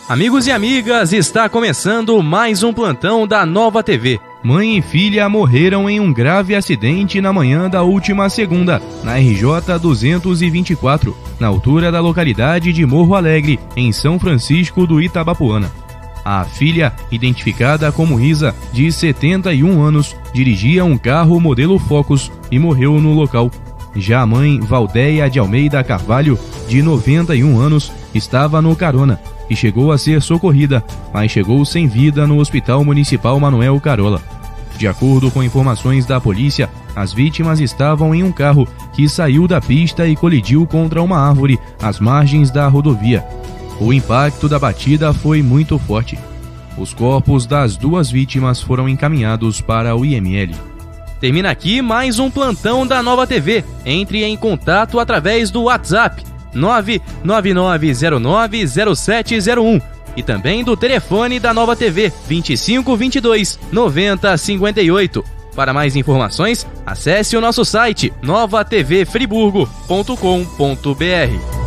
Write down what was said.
Amigos e amigas, está começando mais um plantão da Nova TV. Mãe e filha morreram em um grave acidente na manhã da última segunda, na RJ 224, na altura da localidade de Morro Alegre, em São Francisco do Itabapoana. A filha, identificada como Risa, de 71 anos, dirigia um carro modelo Focus e morreu no local. Já a mãe, Valdeia de Almeida Carvalho, de 91 anos, estava no carona e chegou a ser socorrida, mas chegou sem vida no Hospital Municipal Manuel Carola. De acordo com informações da polícia, as vítimas estavam em um carro que saiu da pista e colidiu contra uma árvore às margens da rodovia. O impacto da batida foi muito forte. Os corpos das duas vítimas foram encaminhados para o IML. Termina aqui mais um plantão da Nova TV. Entre em contato através do WhatsApp 999090701 e também do telefone da Nova TV 2522 9058. Para mais informações, acesse o nosso site novatvfriburgo.com.br.